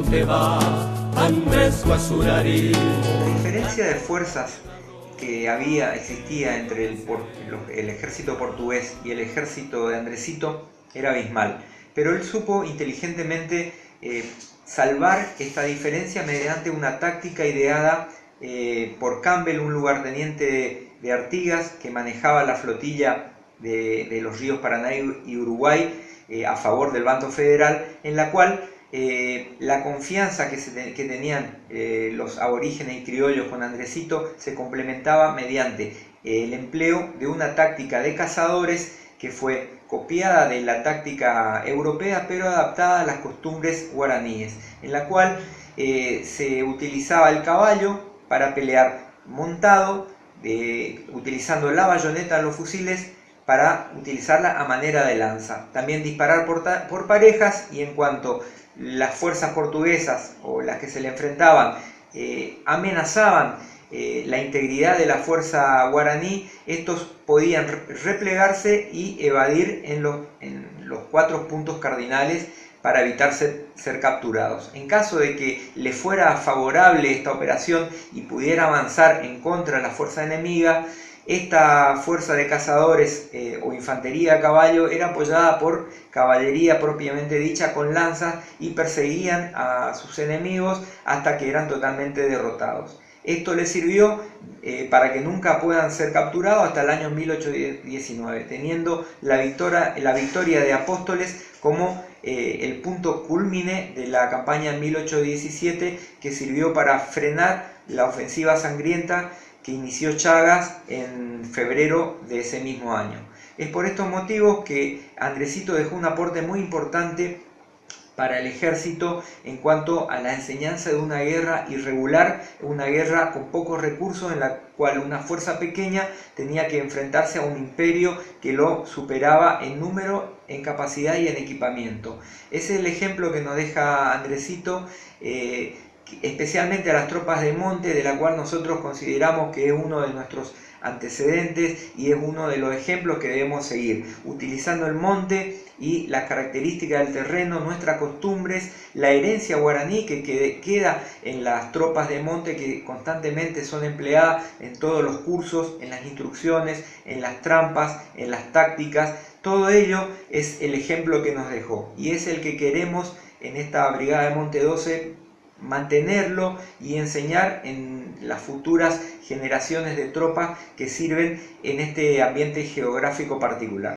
te va, Andrés Guasurari. La diferencia de fuerzas que existía entre el ejército portugués y el ejército de Andresito era abismal, pero él supo inteligentemente salvar esta diferencia mediante una táctica ideada por Campbell, un lugarteniente de Artigas que manejaba la flotilla de los ríos Paraná y Uruguay a favor del bando federal, en la cual la confianza que tenían los aborígenes y criollos con Andresito se complementaba mediante el empleo de una táctica de cazadores que fue copiada de la táctica europea pero adaptada a las costumbres guaraníes, en la cual se utilizaba el caballo para pelear montado, utilizando la bayoneta de los fusiles para utilizarla a manera de lanza. También disparar por parejas, y en cuanto las fuerzas portuguesas o las que se le enfrentaban amenazaban la integridad de la fuerza guaraní, estos podían replegarse y evadir en los 4 puntos cardinales para evitar ser capturados. En caso de que le fuera favorable esta operación y pudiera avanzar en contra de la fuerza enemiga, esta fuerza de cazadores o infantería a caballo era apoyada por caballería propiamente dicha con lanzas y perseguían a sus enemigos hasta que eran totalmente derrotados. Esto les sirvió para que nunca puedan ser capturados hasta el año 1819, teniendo la victoria de Apóstoles como el punto culmine de la campaña en 1817, que sirvió para frenar la ofensiva sangrienta que inició Chagas en febrero de ese mismo año. Es por estos motivos que Andresito dejó un aporte muy importante para el ejército en cuanto a la enseñanza de una guerra irregular, una guerra con pocos recursos en la cual una fuerza pequeña tenía que enfrentarse a un imperio que lo superaba en número, en capacidad y en equipamiento. Ese es el ejemplo que nos deja Andresito, especialmente a las tropas de monte, de la cual nosotros consideramos que es uno de nuestros antecedentes y es uno de los ejemplos que debemos seguir, utilizando el monte y las características del terreno, nuestras costumbres, la herencia guaraní que queda en las tropas de monte, que constantemente son empleadas en todos los cursos, en las instrucciones, en las trampas, en las tácticas. Todo ello es el ejemplo que nos dejó y es el que queremos en esta Brigada de Monte 12 mantenerlo y enseñar en las futuras generaciones de tropas que sirven en este ambiente geográfico particular.